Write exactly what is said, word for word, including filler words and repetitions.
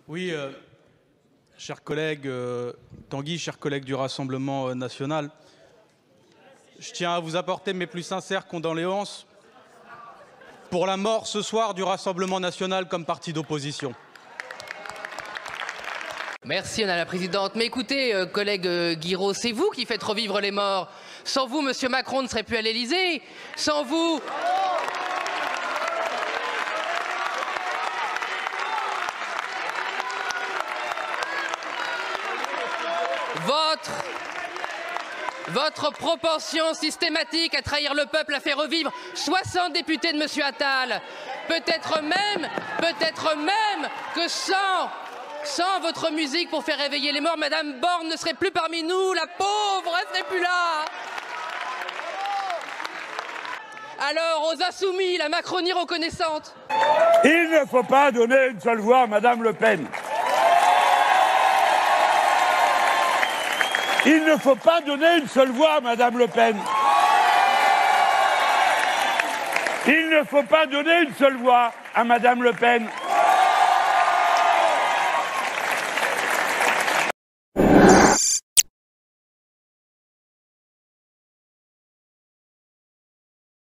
Oui, euh, chers collègues, euh, Tanguy, chers collègues du Rassemblement national, je tiens à vous apporter mes plus sincères condoléances pour la mort ce soir du Rassemblement national comme parti d'opposition. Merci, Madame la Présidente. Mais écoutez, euh, collègue euh, Guiraud, c'est vous qui faites revivre les morts. Sans vous, Monsieur Macron ne serait plus à l'Élysée. Sans vous... Votre... Votre propension systématique à trahir le peuple a fait revivre soixante députés de Monsieur Attal. Peut-être même, peut-être même que sans... Sans votre musique pour faire réveiller les morts, Madame Borne ne serait plus parmi nous, la pauvre, elle serait plus là. Alors, aux insoumis, la Macronie reconnaissante. Il ne faut pas donner une seule voix à Madame Le Pen. Il ne faut pas donner une seule voix à Madame Le Pen. Il ne faut pas donner une seule voix à Madame Le Pen.